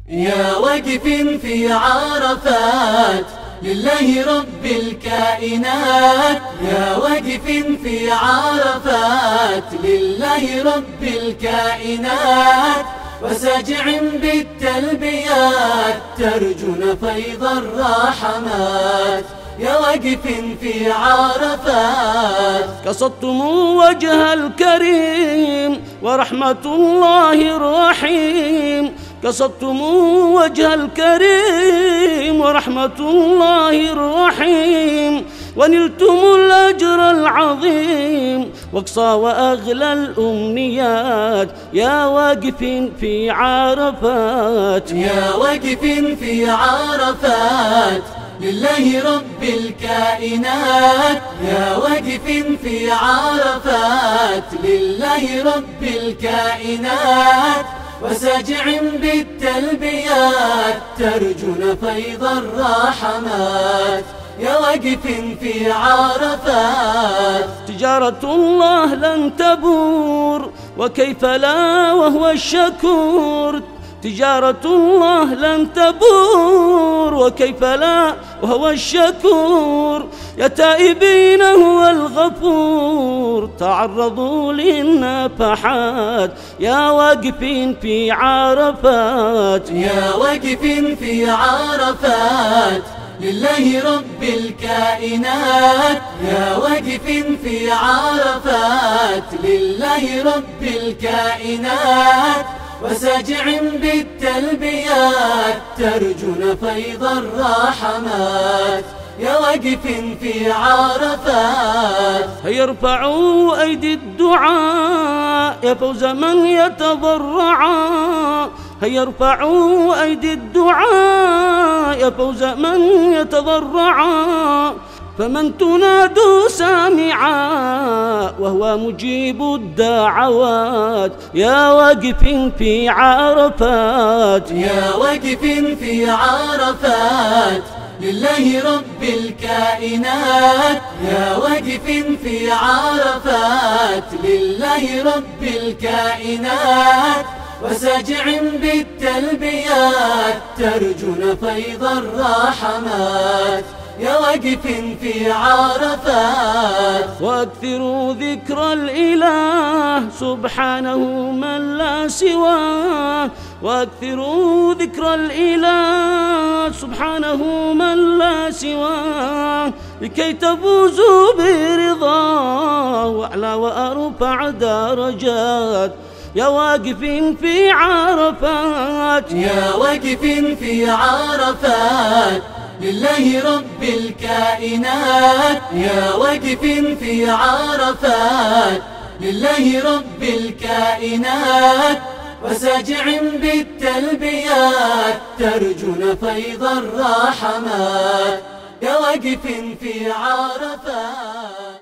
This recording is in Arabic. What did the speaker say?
يا واقف في عرفات لله رب الكائنات، يا واقف في عرفات لله رب الكائنات، وساجع بالتلبيات ترجون فيض الرحمات. يا واقف في عرفات قصدتم وجه الكريم ورحمة الله الرحيم، قصدتم وجه الكريم ورحمة الله الرحيم، ونلتم الأجر العظيم واقصى وأغلى الأمنيات. يا واقف في عرفات، يا واقف في عرفات لله رب الكائنات، يا واقف في عرفات لله رب الكائنات، وساجع بالتلبيات ترجون فيض الرحمات. يا واقف في عرفات تجارة الله لن تبور وكيف لا وهو الشكور، تجارة الله لن تبور وكيف لا وهو الشكور، يا تائبين هو الغفور تعرضوا للنفحات. يا واقفين في عرفات، يا واقف في عرفات لله رب الكائنات، يا واقف في عرفات لله رب الكائنات، وساجع بالتلبيات ترجون فيض الرحمات. يا واقف في عرفات هيا ارفعوا أيدي الدعاء يا فوز من يتضرع، هيا ارفعوا أيدي الدعاء يا فوز من يتضرع، فمن تنادوا سامعا وهو مجيب الدعوات. يا واقف في عرفات، يا واقف في عرفات لله رب الكائنات، يا واقف في عرفات لله رب الكائنات، وساجع بالتلبيات ترجون فيض الرحمات. يا واقف في عرفات واكثروا ذكر الإله سبحانه من لا سواه، واكثروا ذكر الإله سبحانه من لا سواه، لكي تفوزوا برضاه وأعلى وأرفع درجات. يا واقف في عرفات، يا واقف في عرفات لله رب الكائنات، يا واقف في عرفات لله رب الكائنات، وساجع بالتلبيات ترجون فيض الرحمات. يا واقف في عرفات